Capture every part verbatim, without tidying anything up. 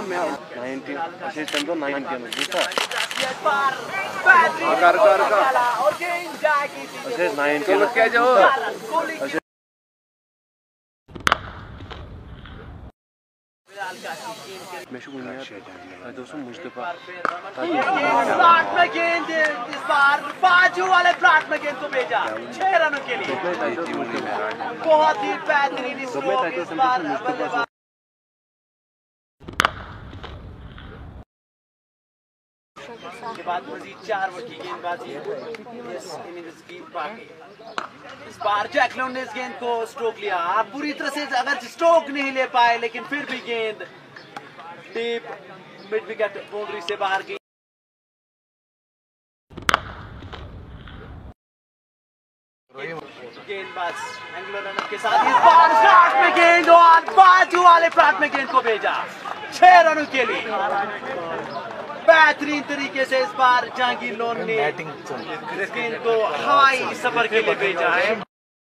मैं नाइनटीन अच्छे चंदो नाइनटीन दूसरा कर कर कर अच्छे नाइनटीन क्या जाओ मैं शुरू में दोस्तों मुस्तफा प्लाट में गेंद इस बार बाजू वाले प्लाट में गेंद को भेजा छह रनों के लिए बहुत ही बेहतरीन स्ट्रोक इस बार बल्लेबाज के बाद मजीद चार ओवर की गेंदबाजी इस इनिंग्स की बाकी इस बार जैकलोन ने इस गेंद को स्ट्रोक लिया आप पूरी तरह से अगर स्ट्रोक नहीं ले पाए लेकिन फिर भी गेंद डीप मिड विकेट बाउंड्री से बाहर गई गेंदबाज एंगुलर रनर के साथ इस बार स्टार्ट में गेंद और बाजू वाले प्लाट में गेंद को भेजा छह रनों के लिए बेहतरीन तरीके से इस बार जहांगीर लोन ने इस गेंद को हवाई सफर के लिए भेजा है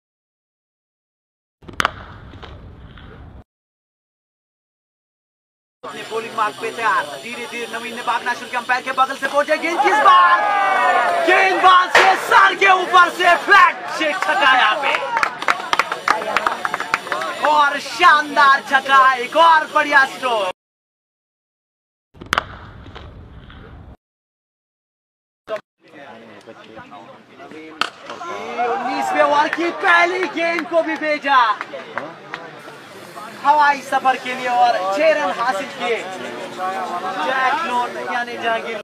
अपने बॉलिंग मार्क पे तैयार धीरे धीरे नवीन ने भागना शुरू किया अंपायर के बगल से पहुंचे गेंद किस बार गेंदबाज के सर के ऊपर से फ्लैट से छक्का यहाँ पे और शानदार छक्का एक और बढ़िया स्ट्रोक उन्नीसवें ओवर की पहली गेंद को भी भेजा हवाई सफर के लिए और छह रन हासिल किए जैकलोन यानी जहांगीर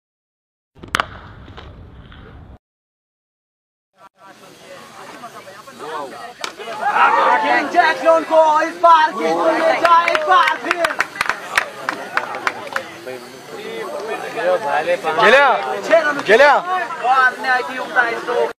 जैकलोन को इस बार गेंद को भेजा एक बार फिर गेल्या गेल्या और न्याय की उगता है